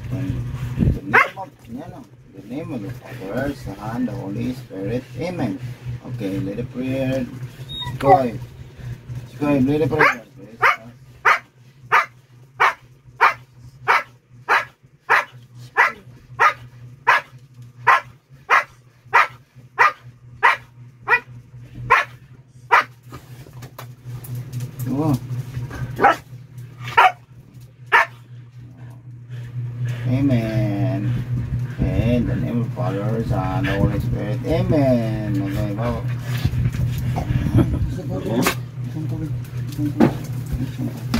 The name of the Father, Son, the Holy Spirit. Amen. Okay, let the prayer. Chekoy, let the prayer. Oh. Amen. In the name of the Father, Son, the Holy Spirit. Amen. Okay, wow.